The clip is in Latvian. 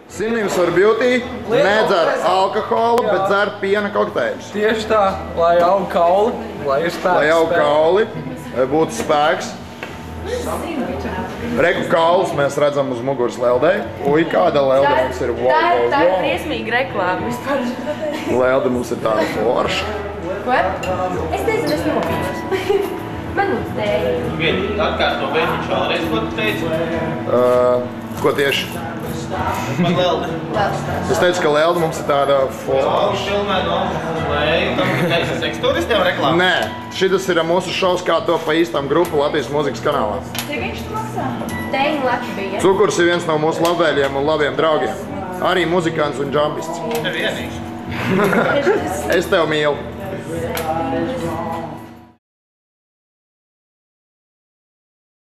Simnības for beauty nedzer alkoholu, bet dzer piena kokteļus. Tieši tā, lai aug kauli, lai ir spēks. Lai aug kauli, lai būtu spēks. Reku kaulus mēs redzam uz muguras leldei. Ui, kāda lelde mums ir. Tā ir briesmīga reklāma vispār. Lelde mums ir tāda forša. Ko? Es nezinu, es nopīnos. Man lūdzu tēju. Atkārto vēlreiz, ko tu teici? Ko tieši? Man lelde. Es teicu, ka lelde mums ir tāda forša. Filmē no leju, tam teici seksturistiem reklāmu? Nē, šitas ir mūsu šovs, kā to pa īstam grupu Latvijas mūzikas kanālā. Cik viņš tu maksā? Tēju Latvija. Cukurs ir viens no mūsu labvēļiem un labiem draugiem. Arī muzikants un džambists. Tev vienīgs. Es tev mīlu.